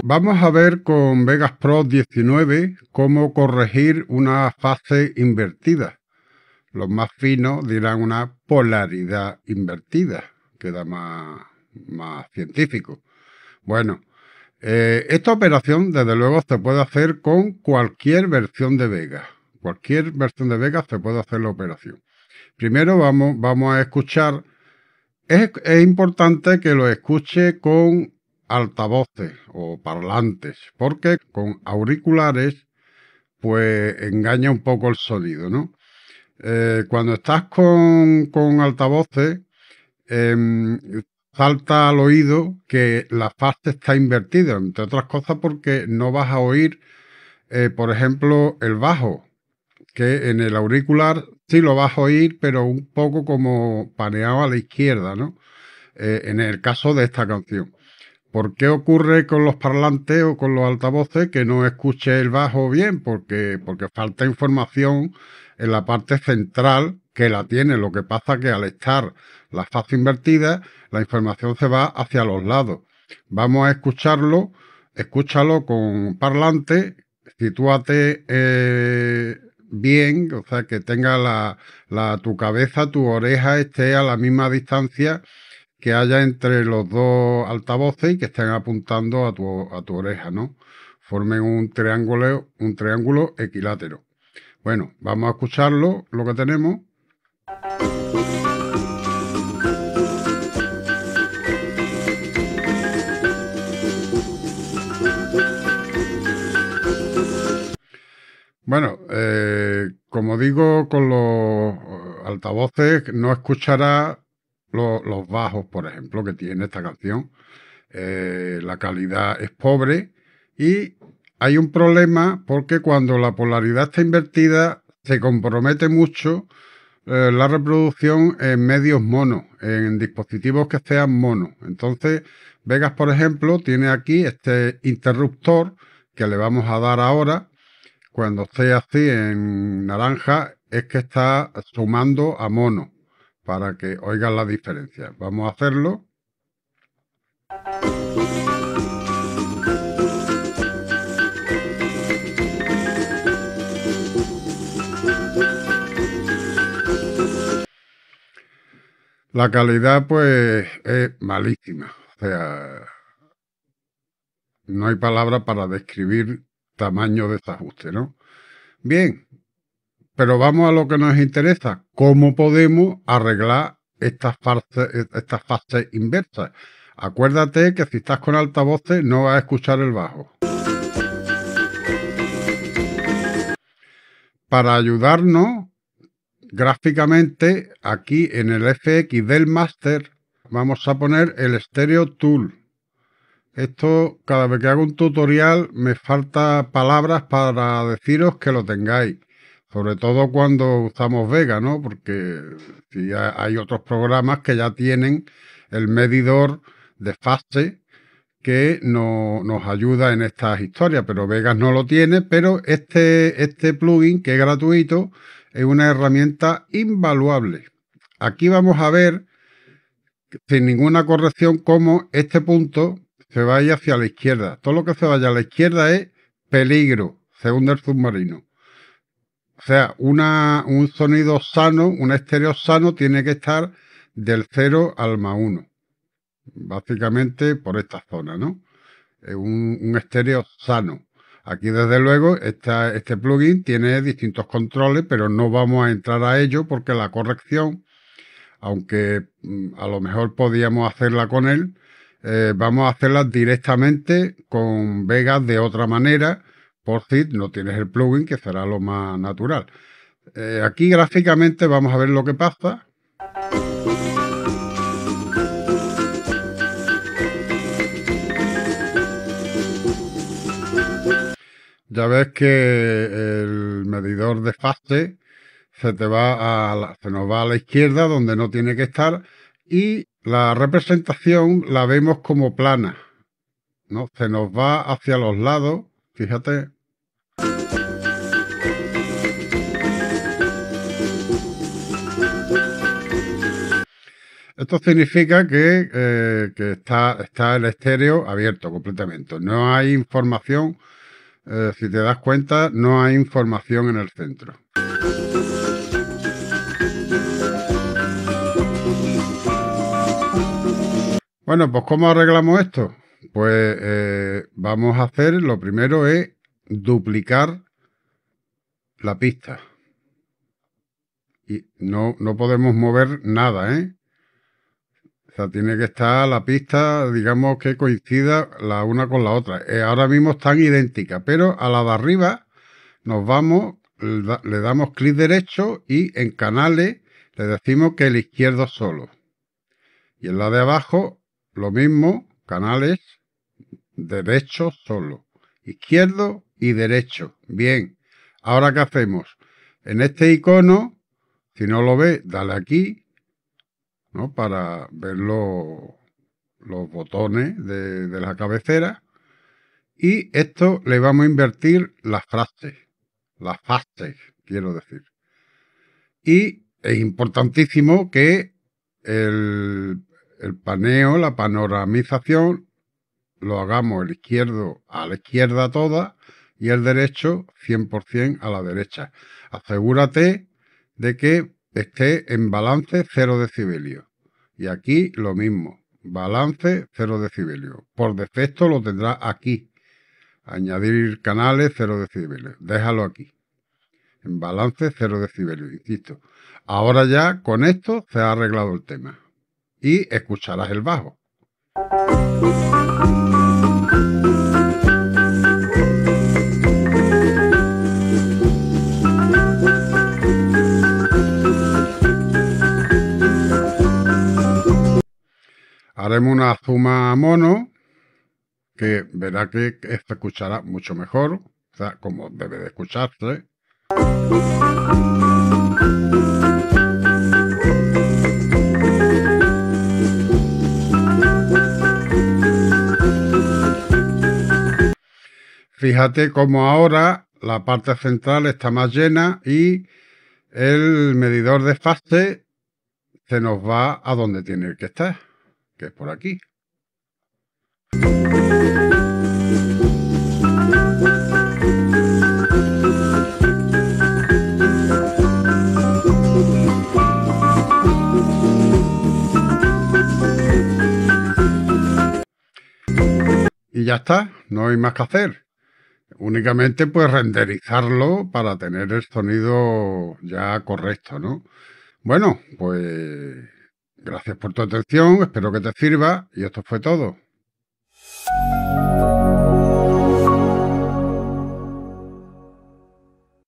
Vamos a ver con Vegas Pro 19 cómo corregir una fase invertida. Los más finos dirán una polaridad invertida, queda más científico. Bueno, esta operación desde luego se puede hacer con cualquier versión de Vegas. Cualquier versión de Vegas se puede hacer la operación. Primero vamos a escuchar. Es importante que lo escuche con altavoces o parlantes, porque con auriculares pues engaña un poco el sonido, ¿no? Cuando estás con altavoces, em, salta al oído que la fase está invertida, entre otras cosas porque no vas a oír, por ejemplo, el bajo, que en el auricular sí lo vas a oír, pero un poco como paneado a la izquierda, ¿no? En el caso de esta canción. ¿Por qué ocurre con los parlantes o con los altavoces que no escuche el bajo bien? Porque falta información en la parte central que la tiene. Lo que pasa que al estar la fase invertida, la información se va hacia los lados. Vamos a escucharlo, escúchalo con parlante, sitúate bien, o sea, que tenga tu cabeza, tu oreja esté a la misma distancia que haya entre los dos altavoces y que estén apuntando a tu oreja, ¿no? Formen un triángulo equilátero. Bueno, vamos a escucharlo, lo que tenemos. Bueno, como digo, con los altavoces no escuchará los bajos, por ejemplo, que tiene esta canción. La calidad es pobre y hay un problema porque cuando la polaridad está invertida se compromete mucho la reproducción en medios monos, en dispositivos que sean monos. Entonces, Vegas, por ejemplo, tiene aquí este interruptor que le vamos a dar ahora. Cuando esté así en naranja es que está sumando a mono para que oigan la diferencia. Vamos a hacerlo. La calidad pues es malísima. O sea, no hay palabra para describir tamaño desajuste, ¿no? Bien, pero vamos a lo que nos interesa. ¿Cómo podemos arreglar estas fases inversas? Acuérdate que si estás con altavoces no vas a escuchar el bajo. Para ayudarnos gráficamente, aquí en el FX del máster vamos a poner el Stereo Tool. Esto, cada vez que hago un tutorial, me falta palabras para deciros que lo tengáis. Sobre todo cuando usamos Vega, ¿no? Porque si hay otros programas que ya tienen el medidor de fase que nos ayuda en estas historias, pero Vegas no lo tiene, pero este plugin, que es gratuito, es una herramienta invaluable. Aquí vamos a ver, sin ninguna corrección, cómo este punto se vaya hacia la izquierda. Todo lo que se vaya a la izquierda es peligro, según el submarino. O sea, un sonido sano, un estéreo sano, tiene que estar del 0 al +1. Básicamente por esta zona, ¿no? Es un estéreo sano. Aquí, desde luego, este plugin tiene distintos controles, pero no vamos a entrar a ello porque la corrección, aunque a lo mejor podíamos hacerla con él, vamos a hacerla directamente con Vegas de otra manera, por si no tienes el plugin, que será lo más natural. Aquí gráficamente vamos a ver lo que pasa. Ya ves que el medidor de fase se nos va a la izquierda donde no tiene que estar y la representación la vemos como plana, ¿no? Se nos va hacia los lados, fíjate. Esto significa que está el estéreo abierto completamente. No hay información, si te das cuenta, no hay información en el centro. Bueno, pues ¿cómo arreglamos esto? Pues vamos a hacer, lo primero es duplicar la pista. Y no podemos mover nada, ¿eh? O sea, tiene que estar la pista, digamos, que coincida la una con la otra. Ahora mismo están idénticas, pero a la de arriba nos vamos, le damos clic derecho y en canales le decimos que el izquierdo solo. Y en la de abajo, lo mismo, canales, derecho solo. Izquierdo y derecho. Bien. Ahora, ¿qué hacemos? En este icono, si no lo ves, dale aquí, ¿no? Para ver los botones de la cabecera. Y esto le vamos a invertir las fases, quiero decir. Y es importantísimo que el paneo, la panoramización, lo hagamos el izquierdo a la izquierda toda y el derecho 100% a la derecha. Asegúrate de que esté en balance 0 decibelios. Y aquí lo mismo, balance 0 decibelios. Por defecto lo tendrás aquí. Añadir canales 0 decibelios. Déjalo aquí. En balance 0 decibelios, insisto. Ahora ya con esto se ha arreglado el tema. Y escucharás el bajo. Haremos una suma mono que verá que se escuchará mucho mejor, o sea, como debe de escucharse. Fíjate cómo ahora la parte central está más llena y el medidor de fase se nos va a donde tiene que estar, que es por aquí. Y ya está, no hay más que hacer. Únicamente pues renderizarlo para tener el sonido ya correcto, ¿no? Bueno, pues gracias por tu atención, espero que te sirva y esto fue todo.